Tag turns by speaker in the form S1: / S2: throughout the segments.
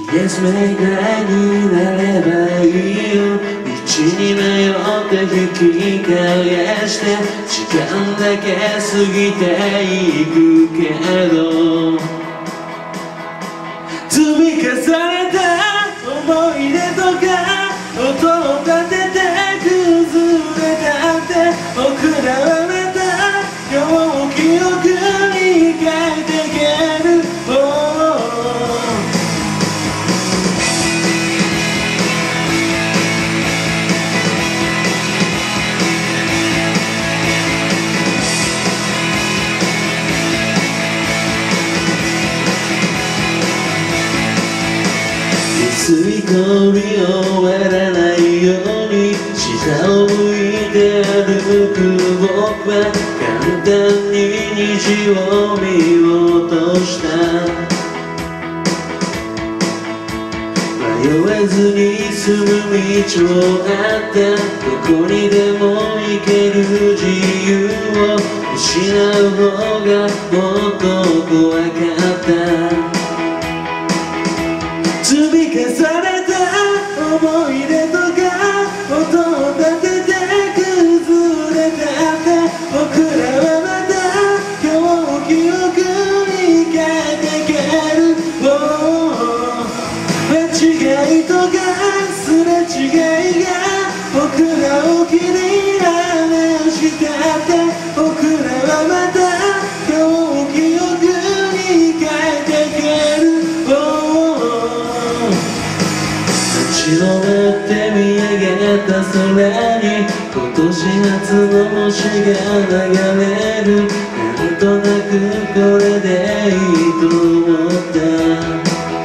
S1: イエスメーカーになればいいよ。道に迷って引き返して時間だけ過ぎていくけど、積み重ねた思い出とか音を立てて崩れたって僕らはまた今日記憶に変えてける。吸い込み終わらないように下を向いて歩く僕は簡単に虹を見落とした。迷えずに進む道をあった。どこにでも行ける自由を失う方がもっと怖かった。積み重ねた思い出とか音を立てて崩れたって僕らはまた今日記憶に変えてける。間違いとかすれ違いが僕らを切り離したって僕らはまた今日記憶に変えてける。立ち止まって見上げた空に今年夏の星が流れる。なんとなくこれでいいと思った。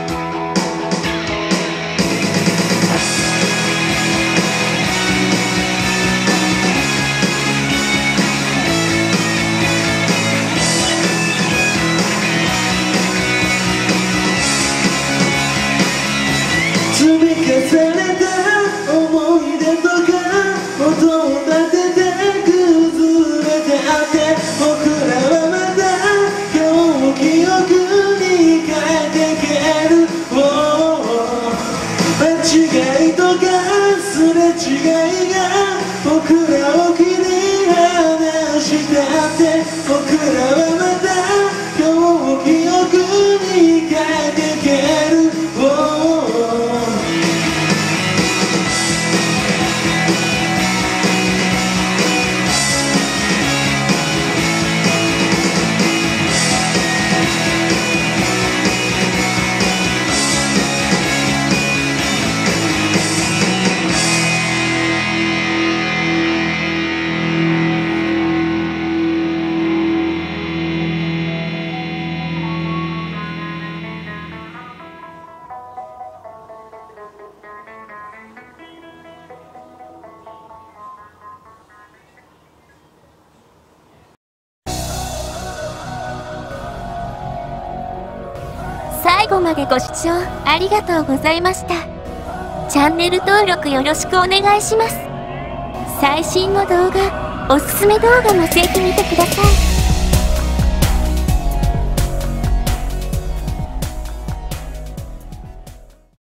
S1: 積み重ねた思い出とか音を立てて崩れてあって僕らはまた今日記憶に変えてける。間違いとかすれ違いが僕らを切り離したって僕らはまた今日記憶に変えてける。
S2: 最後までご視聴ありがとうございました。チャンネル登録よろしくお願いします。最新の動画、おすすめ動画もぜひ見てください。